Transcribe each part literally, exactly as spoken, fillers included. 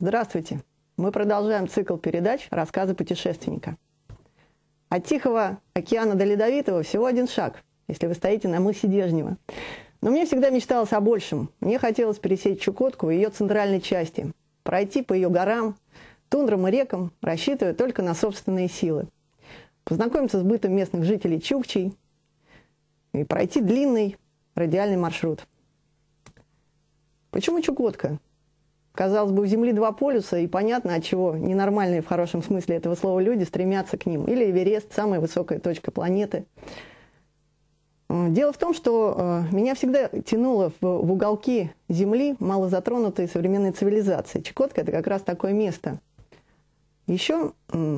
Здравствуйте! Мы продолжаем цикл передач «Рассказы путешественника». От Тихого океана до Ледовитого всего один шаг, если вы стоите на мысе Дежнева. Но мне всегда мечталось о большем. Мне хотелось пересечь Чукотку в ее центральной части, пройти по ее горам, тундрам и рекам, рассчитывая только на собственные силы, познакомиться с бытом местных жителей Чукчей и пройти длинный радиальный маршрут. Почему Чукотка? Казалось бы, у Земли два полюса, и понятно, отчего ненормальные в хорошем смысле этого слова люди стремятся к ним. Или Эверест, самая высокая точка планеты. Дело в том, что э, меня всегда тянуло в, в уголки Земли, мало затронутые современной цивилизацией. Чукотка – это как раз такое место. Еще э,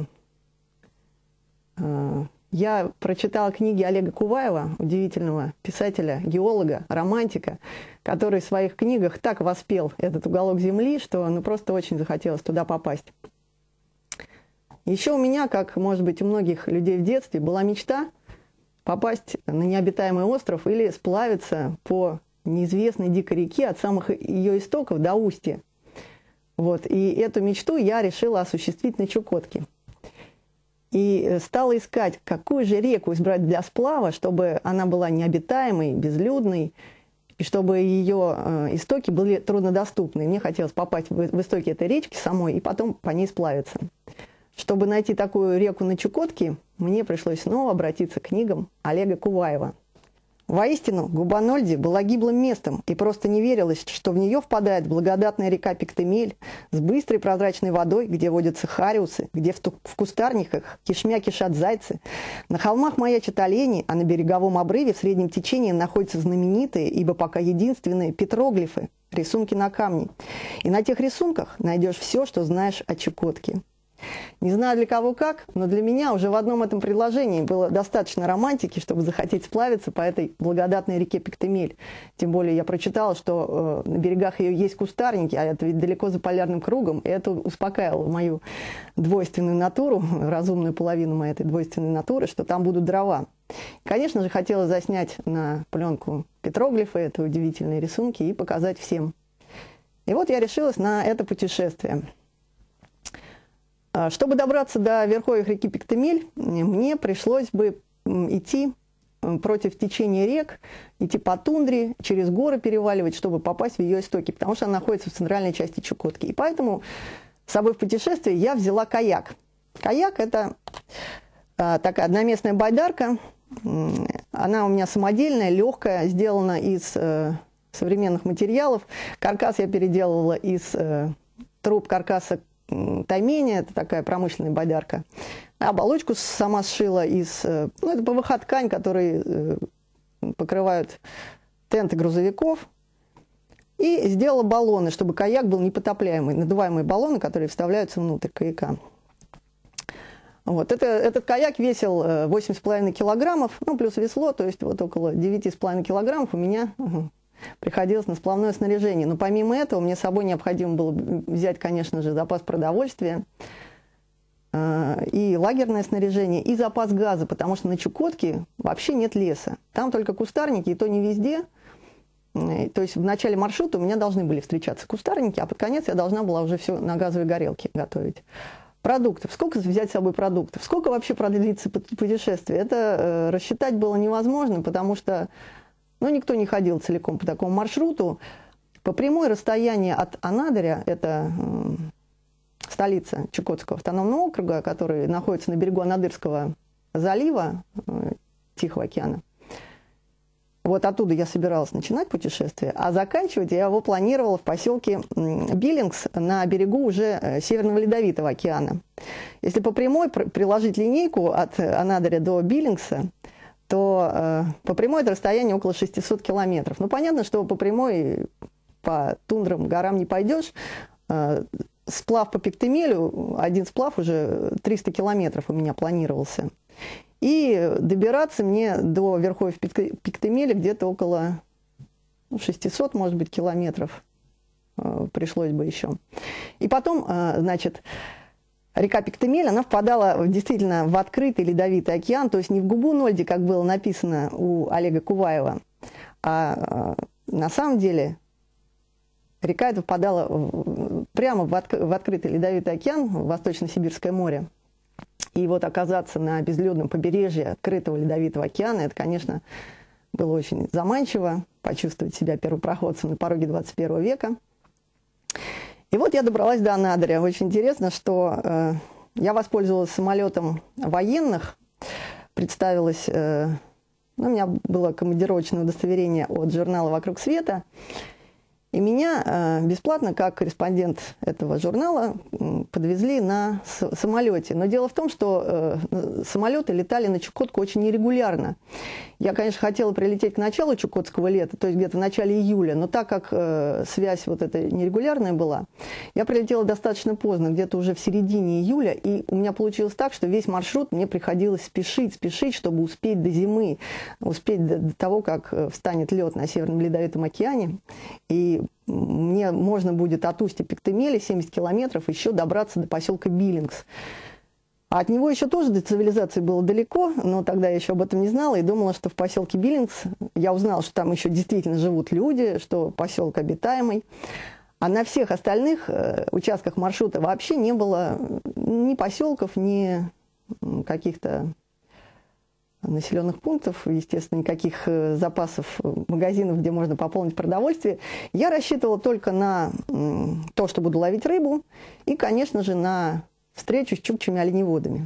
э, я прочитала книги Олега Куваева, удивительного писателя, геолога, романтика, который в своих книгах так воспел этот уголок Земли, что ну, просто очень захотелось туда попасть. Еще у меня, как, может быть, у многих людей в детстве, была мечта попасть на необитаемый остров или сплавиться по неизвестной дикой реке от самых ее истоков до устья. Вот. И эту мечту я решила осуществить на Чукотке. И стала искать, какую же реку избрать для сплава, чтобы она была необитаемой, безлюдной, и чтобы ее э, истоки были труднодоступны. Мне хотелось попасть в, в истоки этой речки самой и потом по ней сплавиться. Чтобы найти такую реку на Чукотке, мне пришлось снова обратиться к книгам Олега Куваева. Воистину, Губа-Нольди была гиблым местом, и просто не верилось, что в нее впадает благодатная река Пиктемель с быстрой прозрачной водой, где водятся хариусы, где в, в кустарниках кишмя кишат зайцы. На холмах маячат олени, а на береговом обрыве в среднем течении находятся знаменитые, ибо пока единственные, петроглифы, рисунки на камне. И на тех рисунках найдешь все, что знаешь о Чукотке. Не знаю для кого как, но для меня уже в одном этом предложении было достаточно романтики, чтобы захотеть сплавиться по этой благодатной реке Пиктемель. Тем более я прочитала, что э, на берегах ее есть кустарники, а это ведь далеко за полярным кругом, и это успокаивало мою двойственную натуру, разумную половину моей этой двойственной натуры, что там будут дрова. Конечно же, хотела заснять на пленку петроглифы, это удивительные рисунки, и показать всем. И вот я решилась на это путешествие. Чтобы добраться до верховьев реки Пиктемель, мне пришлось бы идти против течения рек, идти по тундре, через горы переваливать, чтобы попасть в ее истоки, потому что она находится в центральной части Чукотки. И поэтому с собой в путешествие я взяла каяк. Каяк – это такая одноместная байдарка. Она у меня самодельная, легкая, сделана из современных материалов. Каркас я переделывала из труб каркаса Таймени, это такая промышленная байдарка. Оболочку сама сшила из... Ну, это ПВХ-ткань, которые покрывают тенты грузовиков. И сделала баллоны, чтобы каяк был непотопляемый. Надуваемые баллоны, которые вставляются внутрь каяка. Вот. Это, этот каяк весил восемь с половиной килограммов, ну, плюс весло, то есть вот около девяти с половиной килограммов у меня... приходилось на сплавное снаряжение. Но помимо этого мне с собой необходимо было взять, конечно же, запас продовольствия, э, и лагерное снаряжение, и запас газа, потому что на Чукотке вообще нет леса. Там только кустарники, и то не везде. Э, то есть в начале маршрута у меня должны были встречаться кустарники, а под конец я должна была уже все на газовой горелке готовить. Продуктов. Сколько взять с собой продуктов? Сколько вообще продлится путешествие? Это э, рассчитать было невозможно, потому что но никто не ходил целиком по такому маршруту. По прямой расстояние от Анадыря, это э, столица Чукотского автономного округа, который находится на берегу Анадырского залива, э, Тихого океана. Вот оттуда я собиралась начинать путешествие, а заканчивать я его планировала в поселке Биллингс на берегу уже э, Северного Ледовитого океана. Если по прямой приложить линейку от Анадыря до Биллингса, то э, по прямой это расстояние около шестисот километров. Ну, понятно, что по прямой по тундрам, горам не пойдешь. Э, сплав по Пиктемелю, один сплав уже триста километров у меня планировался. И добираться мне до верховьев Пиктемеля где-то около ну, шестисот, может быть, километров э, пришлось бы еще. И потом, э, значит... Река Пиктемель, она впадала действительно в открытый ледовитый океан, то есть не в Губу-Нольди, как было написано у Олега Куваева, а на самом деле река эта впадала в, прямо в, отк в открытый ледовитый океан, в Восточно-Сибирское море. И вот оказаться на безлюдном побережье открытого ледовитого океана, это, конечно, было очень заманчиво, почувствовать себя первопроходцем на пороге двадцать первого века. И вот я добралась до Анадыря. Очень интересно, что э, я воспользовалась самолетом военных, представилась, э, ну, у меня было командировочное удостоверение от журнала «Вокруг света», и меня э, бесплатно, как корреспондент этого журнала, э, подвезли на самолете. Но дело в том, что э, самолеты летали на Чукотку очень нерегулярно. Я, конечно, хотела прилететь к началу чукотского лета, то есть где-то в начале июля, но так как э, связь вот эта нерегулярная была, я прилетела достаточно поздно, где-то уже в середине июля, и у меня получилось так, что весь маршрут мне приходилось спешить, спешить, чтобы успеть до зимы, успеть до, до того, как встанет лед на Северном Ледовитом океане, и мне можно будет от устья Пиктемели, семьдесят километров, еще добраться до поселка Биллингс. А от него еще тоже до цивилизации было далеко, но тогда я еще об этом не знала и думала, что в поселке Биллингс, я узнала, что там еще действительно живут люди, что поселок обитаемый. А на всех остальных э, участках маршрута вообще не было ни поселков, ни каких-то населенных пунктов, естественно, никаких э, запасов магазинов, где можно пополнить продовольствие. Я рассчитывала только на э, то, что буду ловить рыбу, и, конечно же, на встречу с чукчами-оленеводами.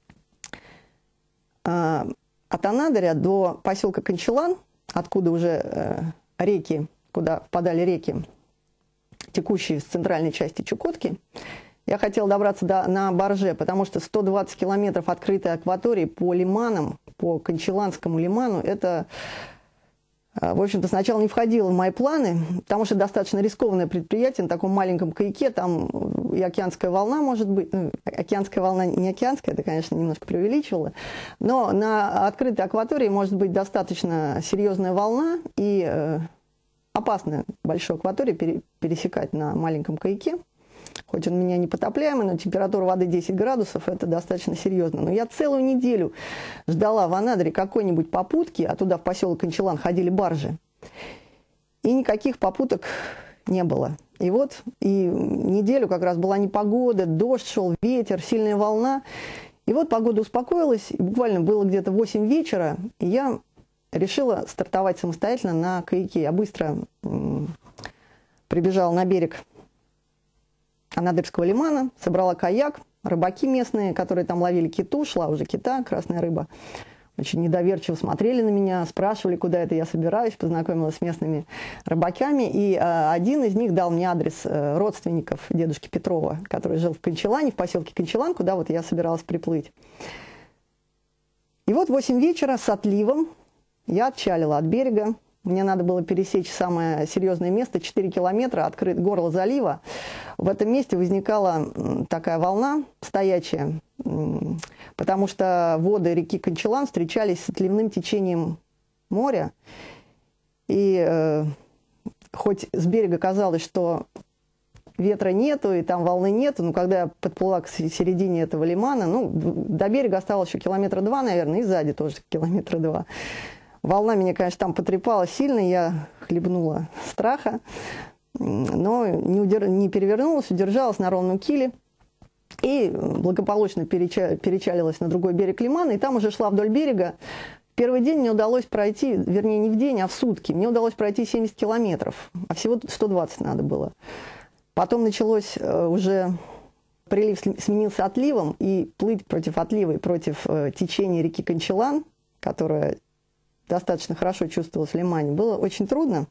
А, от Анадыря до поселка Кончелан, откуда уже э, реки, куда впадали реки, текущие с центральной части Чукотки, я хотела добраться до, на барже, потому что сто двадцать километров открытой акватории по лиманам, по Кончеланскому лиману, это, в общем-то, сначала не входило в мои планы, потому что достаточно рискованное предприятие на таком маленьком каяке, там и океанская волна может быть, ну, океанская волна не океанская, это, конечно, немножко преувеличивало, но на открытой акватории может быть достаточно серьезная волна, и э, опасно большую акваторию пере, пересекать на маленьком каяке. Хоть он у меня непотопляемый, но температура воды десять градусов, это достаточно серьезно. Но я целую неделю ждала в Анадыре какой-нибудь попутки, а туда в поселок Кончелан ходили баржи. И никаких попуток не было. И вот и неделю как раз была непогода, дождь шел, ветер, сильная волна. И вот погода успокоилась, и буквально было где-то восемь вечера, и я решила стартовать самостоятельно на каяке. Я быстро прибежала на берег Анадырского лимана, собрала каяк, рыбаки местные, которые там ловили киту, шла уже кита, красная рыба, очень недоверчиво смотрели на меня, спрашивали, куда это я собираюсь, познакомилась с местными рыбаками, и э, один из них дал мне адрес э, родственников дедушки Петрова, который жил в Кончелане, в поселке Кончелан, куда вот я собиралась приплыть. И вот в восемь вечера с отливом я отчалила от берега. Мне надо было пересечь самое серьезное место, четыре километра, открыт горло залива. В этом месте возникала такая волна стоячая, потому что воды реки Кончелан встречались с отливным течением моря. И э, хоть с берега казалось, что ветра нету и там волны нету, но когда я подплыла к середине этого лимана, ну, до берега осталось еще километра два, наверное, и сзади тоже километра два. Волна меня, конечно, там потрепала сильно, я хлебнула страха, но не, удер... не перевернулась, удержалась на ровном киле и благополучно переча... перечалилась на другой берег лимана, и там уже шла вдоль берега. В первый день мне удалось пройти, вернее, не в день, а в сутки, мне удалось пройти семьдесят километров, а всего сто двадцать надо было. Потом началось уже... Прилив сменился отливом, и плыть против отлива и против течения реки Кончелан, которая достаточно хорошо чувствовалась в лимане, было очень трудно.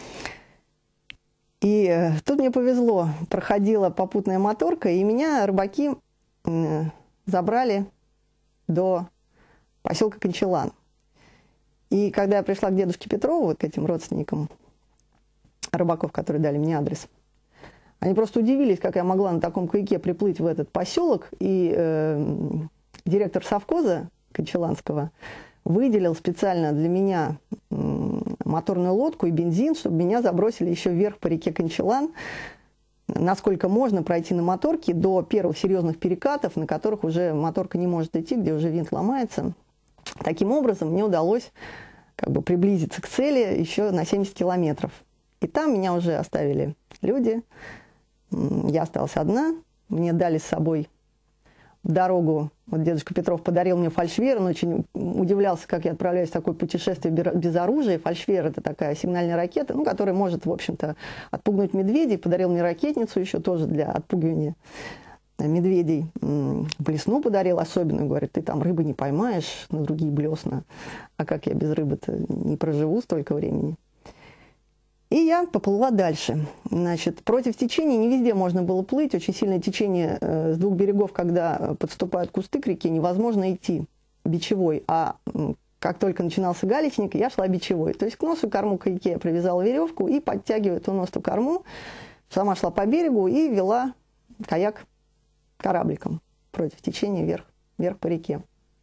И э, тут мне повезло, проходила попутная моторка, и меня рыбаки э, забрали до поселка Кончелан. И когда я пришла к дедушке Петрову, вот к этим родственникам рыбаков, которые дали мне адрес, они просто удивились, как я могла на таком каяке приплыть в этот поселок, и э, директор совхоза Кончеланского выделил специально для меня моторную лодку и бензин, чтобы меня забросили еще вверх по реке Кончелан, насколько можно пройти на моторке до первых серьезных перекатов, на которых уже моторка не может идти, где уже винт ломается. Таким образом, мне удалось как бы приблизиться к цели еще на семьдесят километров. И там меня уже оставили люди, я осталась одна. Мне дали с собой в дорогу, вот дедушка Петров подарил мне фальшвер, он очень удивлялся, как я отправляюсь в такое путешествие без оружия. Фальшвер – это такая сигнальная ракета, ну, которая может, в общем-то, отпугнуть медведей. Подарил мне ракетницу еще тоже для отпугивания медведей. Блесну подарил особенную, говорит, ты там рыбы не поймаешь на другие блесна, а как я без рыбы-то не проживу столько времени. И я поплыла дальше. Значит, против течения не везде можно было плыть. Очень сильное течение э, с двух берегов, когда подступают кусты к реке, невозможно идти бичевой. А э, как только начинался галечник, я шла бичевой. То есть к носу корму к реке я привязала веревку и, подтягивая эту носу корму, сама шла по берегу и вела каяк корабликом против течения вверх, вверх по реке.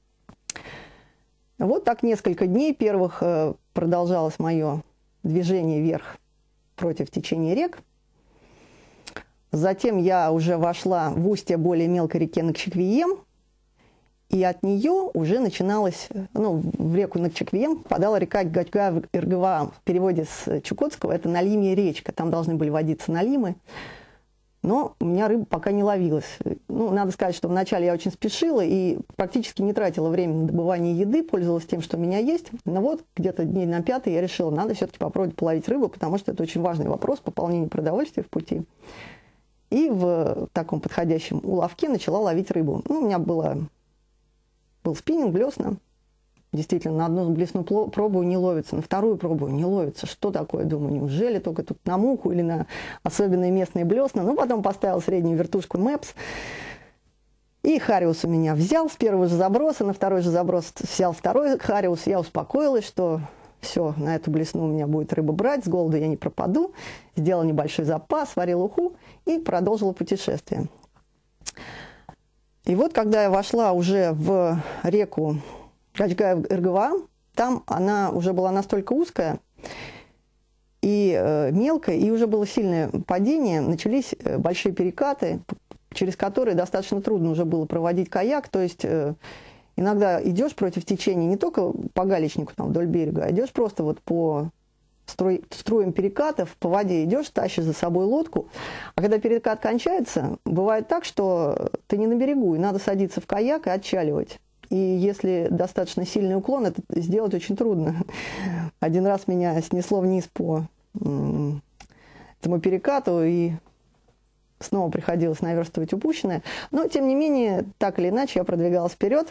Вот так несколько дней первых э, продолжалось мое движение вверх против течения рек. Затем я уже вошла в устье более мелкой реки Накчиквием, и от нее уже начиналась, ну, в реку Накчиквием попадала река Гачга-Иргва. В переводе с чукотского это Налимья речка, там должны были водиться налимы. Но у меня рыба пока не ловилась. Ну, надо сказать, что вначале я очень спешила и практически не тратила время на добывание еды, пользовалась тем, что у меня есть. Но вот где-то дней на пятый я решила, надо все-таки попробовать половить рыбу, потому что это очень важный вопрос пополнения продовольствия в пути. И в таком подходящем уловке начала ловить рыбу. Ну, у меня было, был спиннинг, блесна. Действительно, на одну блесну пробую, не ловится, на вторую пробую, не ловится. Что такое? Думаю, неужели только тут на муху или на особенные местные блесна? Ну, потом поставил среднюю вертушку Мэпс. И хариус у меня взял с первого же заброса, на второй же заброс взял второй хариус. Я успокоилась, что все, на эту блесну у меня будет рыба брать, с голоду я не пропаду. Сделала небольшой запас, сварила уху и продолжила путешествие. И вот, когда я вошла уже в реку Гачга-Иргва, там она уже была настолько узкая и э, мелкая, и уже было сильное падение, начались э, большие перекаты, через которые достаточно трудно уже было проводить каяк, то есть э, иногда идешь против течения не только по галечнику там, вдоль берега, а идешь просто вот по строй, струям перекатов, по воде идешь, тащишь за собой лодку, а когда перекат кончается, бывает так, что ты не на берегу, и надо садиться в каяк и отчаливать. И если достаточно сильный уклон, это сделать очень трудно. Один раз меня снесло вниз по этому перекату, и снова приходилось наверстывать упущенное. Но, тем не менее, так или иначе, я продвигалась вперед.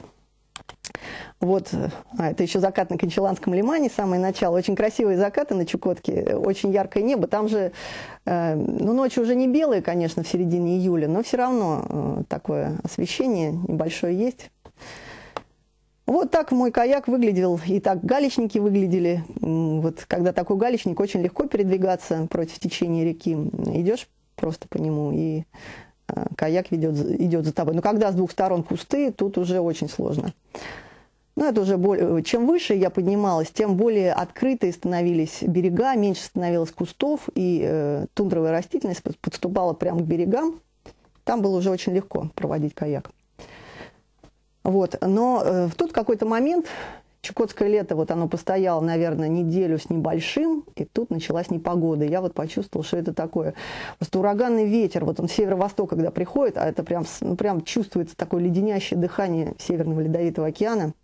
Вот, а, это еще закат на Кончаланском лимане, самое начало. Очень красивые закаты на Чукотке, очень яркое небо. Там же, э, ну, ночи уже не белые, конечно, в середине июля, но все равно э, такое освещение небольшое есть. Вот так мой каяк выглядел, и так галечники выглядели. Вот когда такой галечник, очень легко передвигаться против течения реки. Идешь просто по нему, и каяк ведет, идет за тобой. Но когда с двух сторон кусты, тут уже очень сложно. Но это уже более, чем выше я поднималась, тем более открытые становились берега, меньше становилось кустов, и э, тундровая растительность подступала прямо к берегам. Там было уже очень легко проводить каяк. Вот. Но э, тут какой-то момент, чукотское лето, вот оно постояло, наверное, неделю с небольшим, и тут началась непогода. Я вот почувствовала, что это такое. Просто ураганный ветер, вот он с северо-востока, когда приходит, а это прям, ну, прям чувствуется такое леденящее дыхание Северного Ледовитого океана.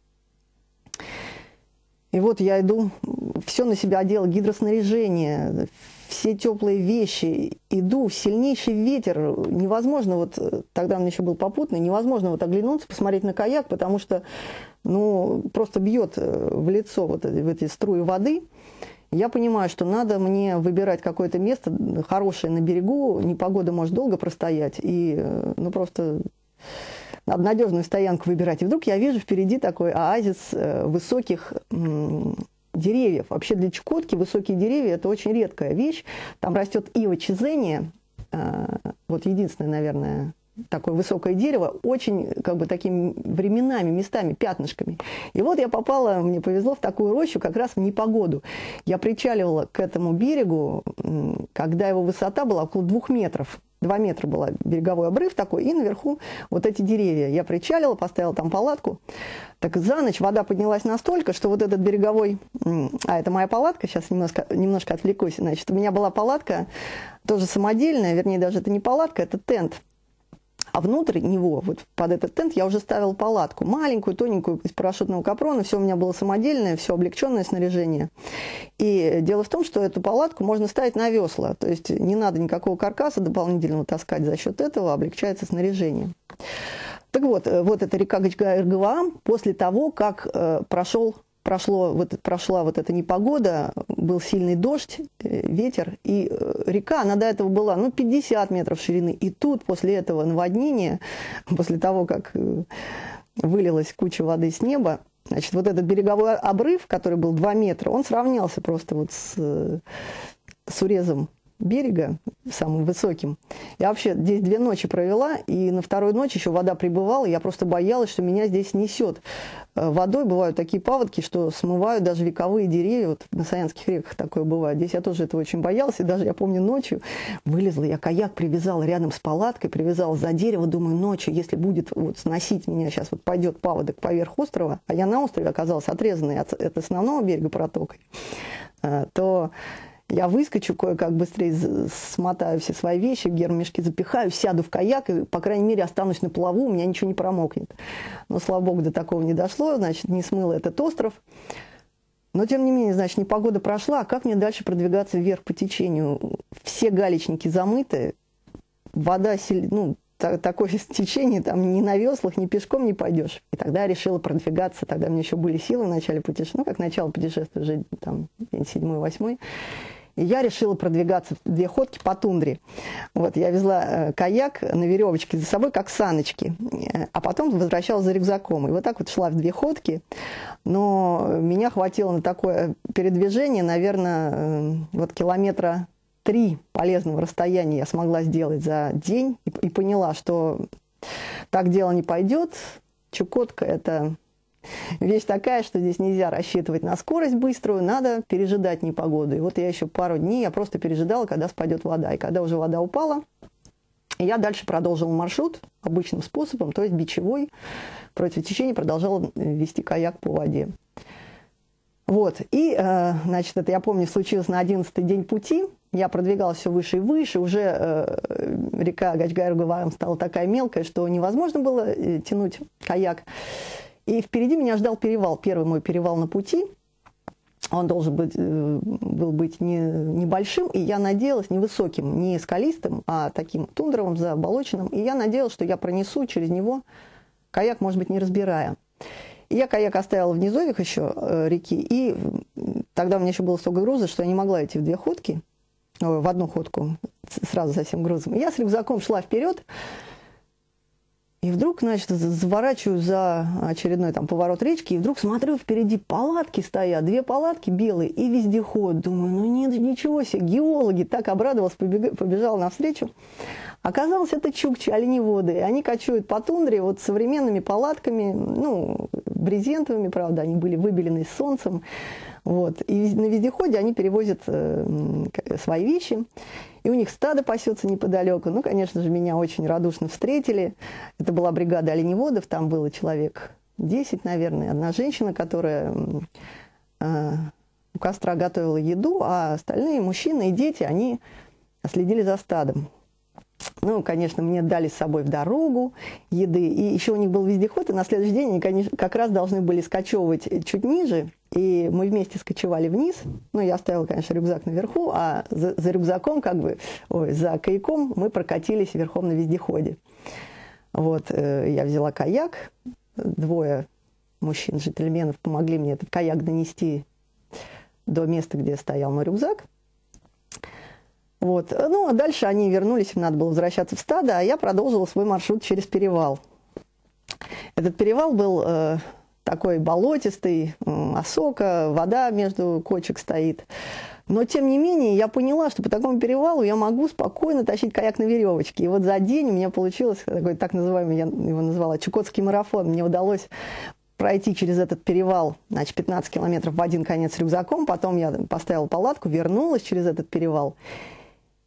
И вот я иду, все на себя одела, гидроснаряжение, все теплые вещи, иду, сильнейший ветер, невозможно, вот тогда он еще был попутный, невозможно вот оглянуться, посмотреть на каяк, потому что, ну, просто бьет в лицо вот в эти струи воды. Я понимаю, что надо мне выбирать какое-то место хорошее на берегу, непогода может долго простоять, и, ну, просто надо надежную стоянку выбирать. И вдруг я вижу впереди такой оазис высоких деревьев. Вообще для Чукотки высокие деревья – это очень редкая вещь. Там растет ива чизения, вот единственное, наверное, такое высокое дерево, очень как бы такими временами, местами, пятнышками. И вот я попала, мне повезло, в такую рощу как раз в непогоду. Я причаливала к этому берегу, когда его высота была около двух метров. Два метра был береговой обрыв такой, и наверху вот эти деревья. Я причалила, поставила там палатку. Так за ночь вода поднялась настолько, что вот этот береговой... А, это моя палатка, сейчас немножко, немножко отвлекусь. Значит, у меня была палатка, тоже самодельная, вернее, даже это не палатка, это тент. А внутрь него, вот под этот тент, я уже ставила палатку. Маленькую, тоненькую, из парашютного капрона. Все у меня было самодельное, все облегченное снаряжение. И дело в том, что эту палатку можно ставить на весла. То есть не надо никакого каркаса дополнительного таскать. За счет этого облегчается снаряжение. Так вот, вот эта река Гачгай-Иргаваам, после того, как э, прошел... Прошло, вот, прошла вот эта непогода, был сильный дождь, ветер, и река, она до этого была, ну, пятьдесят метров ширины. И тут, после этого наводнения, после того, как вылилась куча воды с неба, значит, вот этот береговой обрыв, который был два метра, он сравнялся просто вот с, с урезом берега, самым высоким. Я вообще здесь две ночи провела, и на второй ночь еще вода прибывала, я просто боялась, что меня здесь несет водой. Бывают такие паводки, что смывают даже вековые деревья. Вот на Саянских реках такое бывает. Здесь я тоже этого очень боялась, и даже, я помню, ночью вылезла, я каяк привязала рядом с палаткой, привязала за дерево, думаю, ночью, если будет вот сносить меня, сейчас вот пойдет паводок поверх острова, а я на острове оказалась отрезанной от, от основного берега протокой, то... Я выскочу, кое-как быстрее смотаю все свои вещи, в гермешки запихаю, сяду в каяк и, по крайней мере, останусь на плаву, у меня ничего не промокнет. Но, слава богу, до такого не дошло, значит, не смыло этот остров. Но, тем не менее, значит, непогода прошла, а как мне дальше продвигаться вверх по течению? Все галечники замыты, вода, ну, такое течение, там ни на веслах, ни пешком не пойдешь. И тогда я решила продвигаться, тогда у меня еще были силы в начале путешествия, ну, как начало путешествия, уже там день седьмой-восьмой. И я решила продвигаться в две ходки по тундре. Вот, я везла э, каяк на веревочке за собой, как саночки, э, а потом возвращалась за рюкзаком. И вот так вот шла в две ходки, но меня хватило на такое передвижение, наверное, э, вот километра три полезного расстояния я смогла сделать за день, и, и поняла, что так дело не пойдет. Чукотка – это... вещь такая, что здесь нельзя рассчитывать на скорость быструю, надо пережидать непогоду. И вот я еще пару дней, я просто пережидала, когда спадет вода. И когда уже вода упала, я дальше продолжила маршрут обычным способом, то есть бичевой, против течения продолжала вести каяк по воде. Вот, и, э, значит, это, я помню, случилось на одиннадцатый день пути. Я продвигалась все выше и выше, уже э, река Гачгай-Иргаваам стала такая мелкая, что невозможно было э, тянуть каяк. И впереди меня ждал перевал, первый мой перевал на пути. Он должен быть, был быть не, небольшим, и я надеялась, невысоким, не скалистым, а таким тундровым, заболоченным. И я надеялась, что я пронесу через него каяк, может быть, не разбирая. И я каяк оставила в низовьях еще э, реки, и тогда у меня еще было столько груза, что я не могла идти в две ходки, в одну ходку, сразу со всем грузом. И я с рюкзаком шла вперед, и вдруг, значит, заворачиваю за очередной там поворот речки, и вдруг смотрю, впереди палатки стоят, две палатки белые и вездеход. Думаю, ну нет, ничего себе, геологи. Так обрадовалась, побег... побежала навстречу. Оказалось, это чукчи, оленеводы. И они кочуют по тундре вот современными палатками, ну, брезентовыми, правда, они были выбелены солнцем. Вот. И на вездеходе они перевозят э, свои вещи. И у них стадо пасется неподалеку. Ну, конечно же, меня очень радушно встретили. Это была бригада оленеводов, там было человек десять, наверное. Одна женщина, которая э, у костра готовила еду, а остальные мужчины и дети, они следили за стадом. Ну, конечно, мне дали с собой в дорогу еды. И еще у них был вездеход, и на следующий день они, конечно, как раз должны были скачевывать чуть ниже. И мы вместе скочевали вниз. Ну, я оставила, конечно, рюкзак наверху, а за, за рюкзаком, как бы, ой, за каяком мы прокатились верхом на вездеходе. Вот, э, я взяла каяк. Двое мужчин-джентльменов помогли мне этот каяк донести до места, где стоял мой рюкзак. Вот. Ну, а дальше они вернулись, им надо было возвращаться в стадо, а я продолжила свой маршрут через перевал. Этот перевал был э, такой болотистый, э, осока, вода между кочек стоит. Но, тем не менее, я поняла, что по такому перевалу я могу спокойно тащить каяк на веревочке. И вот за день у меня получилось такой так называемый, я его назвала, чукотский марафон. Мне удалось пройти через этот перевал, значит, пятнадцать километров в один конец рюкзаком. Потом я поставила палатку, вернулась через этот перевал.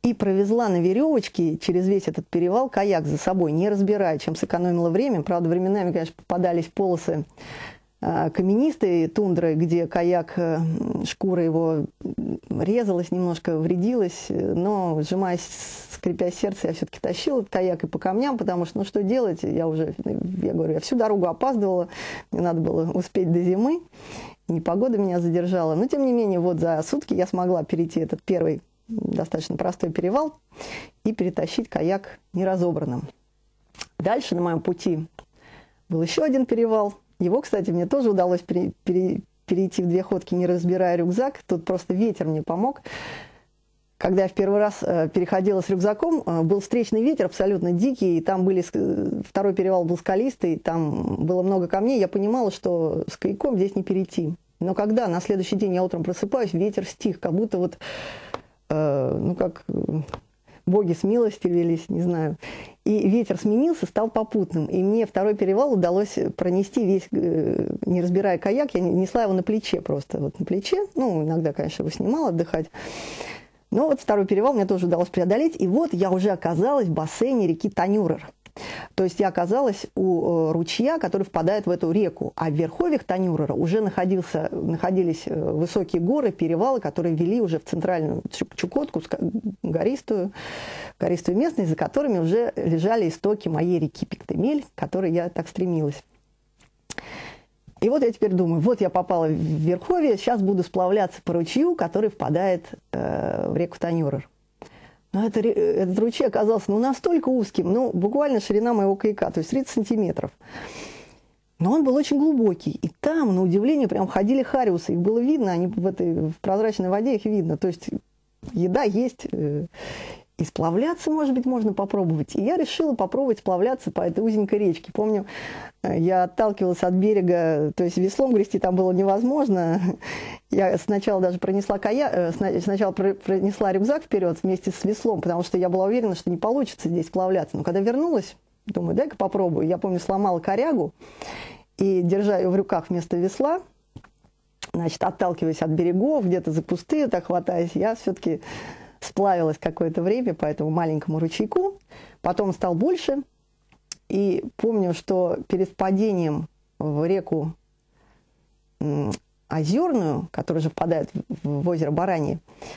и провезла на веревочке через весь этот перевал каяк за собой, не разбирая, чем сэкономила время. Правда, временами, конечно, попадались полосы каменистой тундры, где каяк, шкура его резалась немножко, вредилась, но, сжимаясь, скрипя сердце, я все-таки тащила этот каяк и по камням, потому что, ну что делать, я уже, я говорю, я всю дорогу опаздывала, мне надо было успеть до зимы, непогода меня задержала, но, тем не менее, вот за сутки я смогла перейти этот первый достаточно простой перевал и перетащить каяк неразобранным. Дальше на моем пути был еще один перевал. Его, кстати, мне тоже удалось пере, пере, перейти в две ходки, не разбирая рюкзак. Тут просто ветер мне помог. Когда я в первый раз э, переходила с рюкзаком, э, был встречный ветер абсолютно дикий, и там были, э, второй перевал был скалистый, там было много камней. Я понимала, что с каяком здесь не перейти. Но когда на следующий день я утром просыпаюсь, ветер стих, как будто вот, э, ну как... боги смилостивились, не знаю. И ветер сменился, стал попутным. И мне второй перевал удалось пронести весь, не разбирая каяк, я несла его на плече просто. Вот на плече, ну, иногда, конечно, его снимала отдыхать. Но вот второй перевал мне тоже удалось преодолеть. И вот я уже оказалась в бассейне реки Танюрер. То есть я оказалась у ручья, который впадает в эту реку. А в верховьях Танюрера уже находился, находились высокие горы, перевалы, которые вели уже в центральную Чукотку, гористую, гористую местность, за которыми уже лежали истоки моей реки Пиктемель, к которой я так стремилась. И вот я теперь думаю, вот я попала в верховье, сейчас буду сплавляться по ручью, который впадает э, в реку Танюрер. Но это, этот ручей оказался ну, настолько узким, ну, буквально ширина моего каяка, то есть тридцать сантиметров. Но он был очень глубокий. И там, на удивление, прям ходили хариусы. Их было видно, они в этой в прозрачной воде их видно. То есть еда есть, э, и сплавляться, может быть, можно попробовать. И я решила попробовать сплавляться по этой узенькой речке. Помню, я отталкивалась от берега, то есть веслом грести там было невозможно. Я сначала даже пронесла кая... сначала пронесла рюкзак вперед вместе с веслом, потому что я была уверена, что не получится здесь сплавляться. Но когда вернулась, думаю, дай-ка попробую. Я помню, сломала корягу и, держа ее в руках вместо весла, значит, отталкиваясь от берегов, где-то за кусты, так хватаясь, я все-таки сплавилась какое-то время по этому маленькому ручейку. Потом стал больше. И помню, что перед падением в реку Озерную, которая же впадает в озеро Баранье,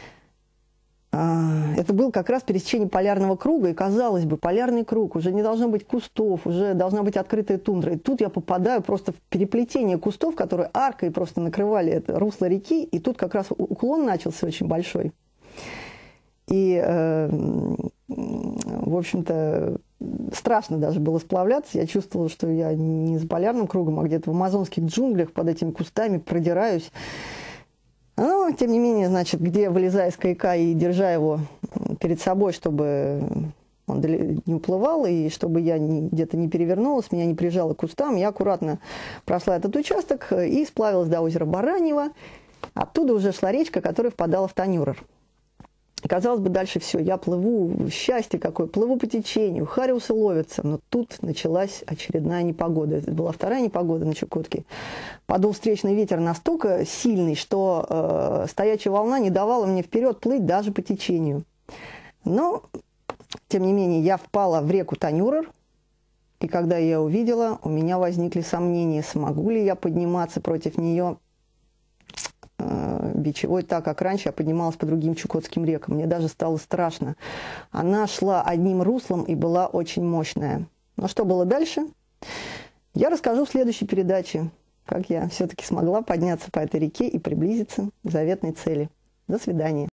это был как раз пересечение полярного круга, и, казалось бы, полярный круг, уже не должно быть кустов, уже должна быть открытая тундра. И тут я попадаю просто в переплетение кустов, которые аркой просто накрывали это русло реки, и тут как раз уклон начался очень большой. И, э, в общем-то, страшно даже было сплавляться. Я чувствовала, что я не за полярным кругом, а где-то в амазонских джунглях под этими кустами продираюсь. Но, тем не менее, значит, где, вылезая из каяка и держа его перед собой, чтобы он не уплывал, и чтобы я где-то не перевернулась, меня не прижало к кустам, я аккуратно прошла этот участок и сплавилась до озера Бараньева. Оттуда уже шла речка, которая впадала в Танюрер. Казалось бы, дальше все, я плыву, счастье какое, плыву по течению, хариусы ловятся, но тут началась очередная непогода. Это была вторая непогода на Чукотке. Подул встречный ветер настолько сильный, что э, стоячая волна не давала мне вперед плыть даже по течению. Но, тем не менее, я впала в реку Танюрер, и когда я увидела, у меня возникли сомнения, смогу ли я подниматься против нее бичевой, так как раньше я поднималась по другим чукотским рекам. Мне даже стало страшно. Она шла одним руслом и была очень мощная. Но что было дальше, я расскажу в следующей передаче, как я все-таки смогла подняться по этой реке и приблизиться к заветной цели. До свидания.